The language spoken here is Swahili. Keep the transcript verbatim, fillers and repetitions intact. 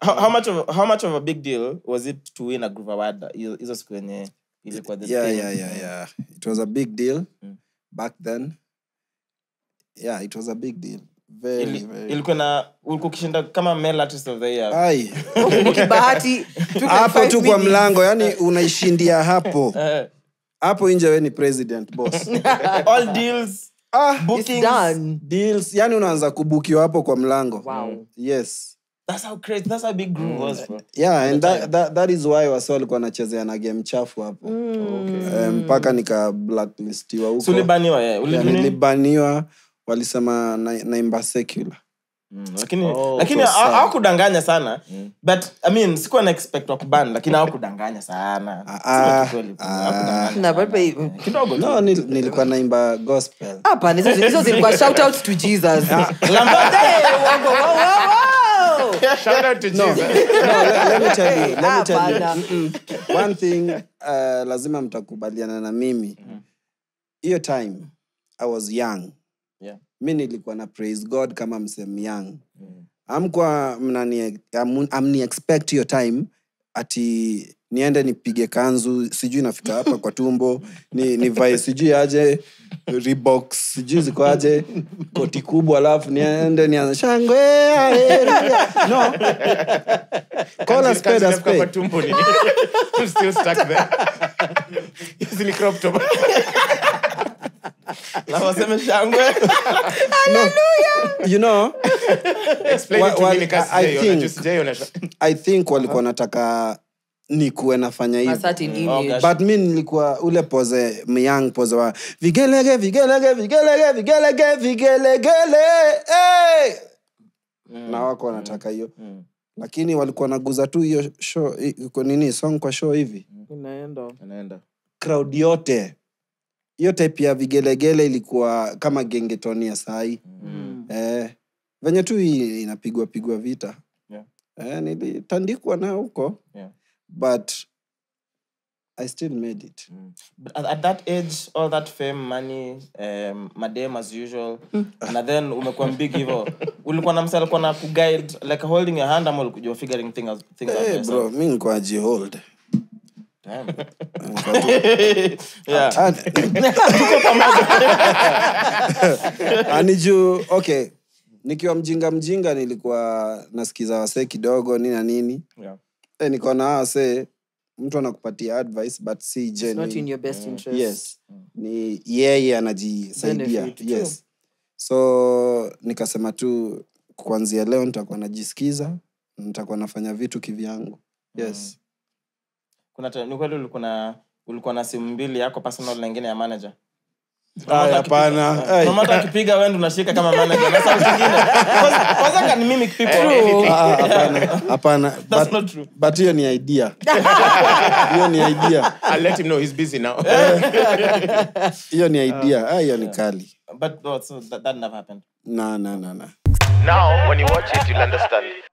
how, how much of how much of a big deal was it to win a Groove Award? Hizo siku yenye ilikuwa the yeah thing. yeah yeah yeah it was a big deal mm. back then. Yeah, it was a big deal. Very, Ili, very. Ilikuwa na ulikuwa kishinda kama male artist of the year. Ai. Ukibahati hapo tu kwa mlango, yani unaishindia hapo. Hapo nje wewe ni president boss. All deals, ah, bookings, done. Deals, yani unaanza kubukiwa hapo kwa mlango. Wow. Yes. That's how crazy, that's how big Groove was, bro. Yeah, and that, that that is why wasi walikuwa wanachezea na game chafu hapo. Okay. Mpaka um, nika blacklistiwa huko. Sulibaniwa yeah. Yeah, nilibaniwa, walisema na, naimba secular. Mm, lakini oh, lakini hawakudanganya sana. Mm. But I mean sikuwa na expect wa kuban, lakini hawakudanganya sana. Ah, ah, na bado kidogo. No, nil, nilikuwa naimba gospel. Hapa hizo hizo zilikuwa shout out to Jesus. Lambada, wow wow wow. Shout out to Jesus. No, no let, let me tell you. Let me tell you. Mm-mm. One thing uh, lazima mtakubaliana na mimi. Hiyo mm. time I was young. Yeah. Mimi nilikuwa na praise God kama msem young. Mm. Amkwa mnani am, amni expect your time ati niende nipige kanzu sijui nafika hapa kwa tumbo ni ni vai sijui aje Reebok sijui ziko aje koti kubwa alafu niende nianze shangwe no call a spade a spade kwa tumbo ni still stuck there easily crop top la waseme shangwe hallelujah you know explain it to me kasi I think I think walikuwa nataka nikuwe nafanya hivyo. But mimi nilikuwa ule pose myang pose wa vigelege vigelege vigelege vigelege vigelegele hey mm. na wako wanataka hiyo mm. lakini walikuwa naguza tu hiyo show iko nini song kwa show hivi inaenda inaenda crowd yote hiyo type ya vigelegele ilikuwa kama gengetoni ya sai mm. eh venye tu inapigwa pigwa vita yeah. eh nilitandikwa na huko yeah. But I still made it. Mm. But at, at that age, all that fame, money, um, madam as usual, mm. and then umekuwa big hivyo. Ulikuwa na msala kwa na kuguide, like holding your hand, ama ulikuwa figuring things, things hey, out yourself? Bro, mimi nilikuwa jihold. Damn. Yeah. Aniju, okay. Nikiwa mjinga mjinga nilikuwa nasikiza wasee kidogo nini na nini. Yeah. Eh niko na wase mtu anakupatia advice but si genuine. It's not in your best interest. Yes. Ni yeye anajisaidia. Yes. So nikasema tu kuanzia leo nitakuwa najisikiza, nitakuwa nafanya vitu kivyangu. Yes. Kuna ni kweli ulikuwa na ulikuwa na simu mbili yako personal na nyingine ya manager? Ah, hapana. Mama atakipiga wewe ndo unashika kama manager. Na sauti nyingine. Kwanza can mimic people. Ah, hapana. Hapana. That's but, not true. But hiyo ni idea. Hiyo ni idea. I'll let him know he's busy now. Hiyo ni idea. Ah, hiyo ni kali. But oh, so that, that never happened. No, no, no, no. Now when you watch it you'll understand.